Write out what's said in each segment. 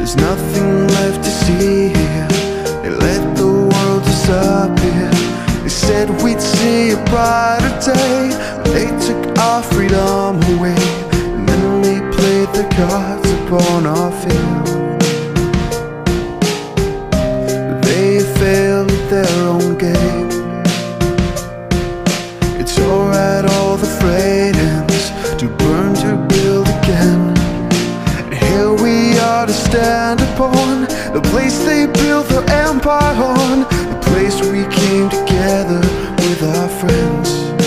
There's nothing left to see here. They let the world disappear. They said we'd see a brighter day, but they took our freedom away. And then they played the cards upon our field. They failed at their own game. It's alright, all the frayed ends, to burn, to build again. And here we are to stand upon the place they built their empire on, the place we came together with our friends.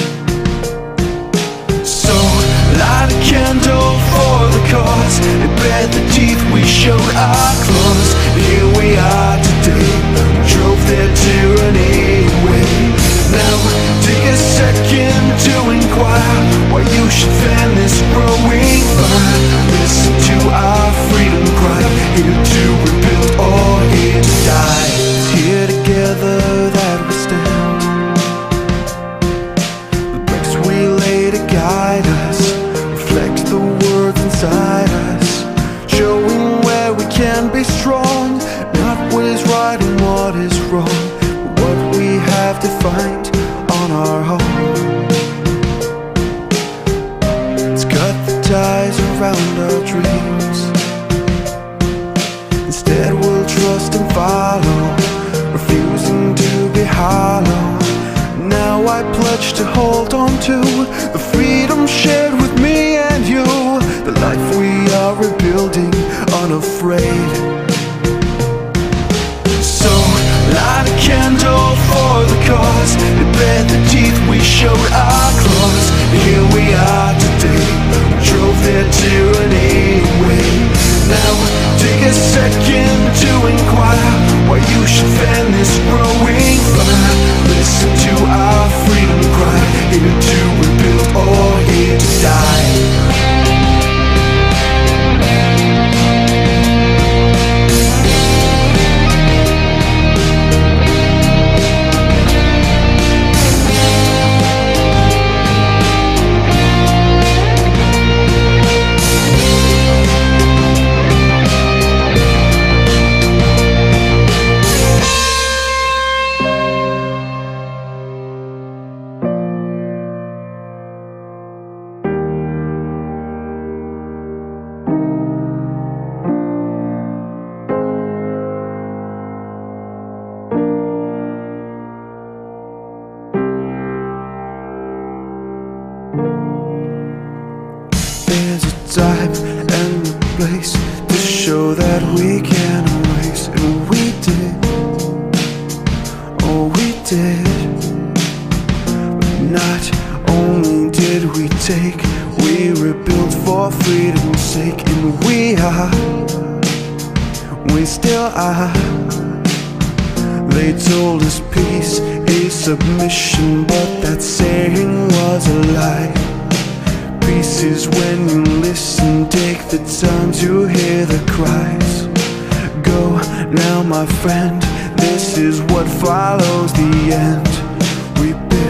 So light a candle for the cause, and bared the teeth, we showed our claws. And here we are today, we drove their tyranny away. Now take a second to inquire why you should fan this growing fire. Listen to our freedom cry, here to rebuild or here to die. It's here together that we stand, the bricks we lay to guide us reflect the words inside us, showing where we can be strong, not what is right and what is wrong, but what we have to find on our own. Let's cut the ties around our dreams. Instead we'll trust and follow, refusing to be hollow. Now I pledge to hold on to the freedom shared with me and you, the life we are rebuilding unafraid. So light a candle for the cause, and bared the teeth, we showed our claws. And here we are today, we drove their tyranny away. Now take a second to inquire why you should fan this growing fire. Listen to our freedom cry, here to rebuild or here to die. There's a time and a place to show that we can erase, and we did, oh we did. But not only did we take, we rebuilt for freedom's sake. And we still are. They told us peace is submission, but that saying was a lie. Peace is when you listen, take the time to hear the cries. Go now my friend, this is what follows the end. We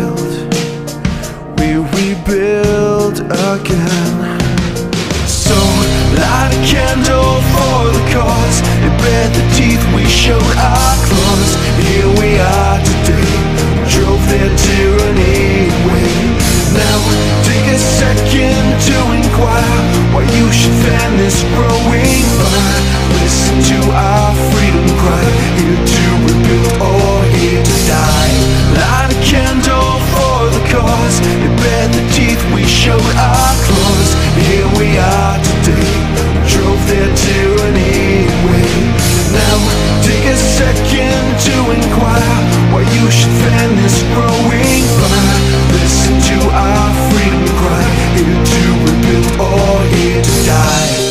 rebuild again. So light a candle for the cause, and bared the teeth, we showed our claws. Here we are today, we drove their tyranny away. Now take a second to inquire why you should fan this growing fire. Listen to our freedom cry, here to rebuild or here to die. Light a candle for the cause, and bared the teeth, we showed our claws. Here we are today, we drove their tyranny away. Now take a second to inquire why you should fan this growing fire. Listen to our freedom cry, here to rebuild or here to die.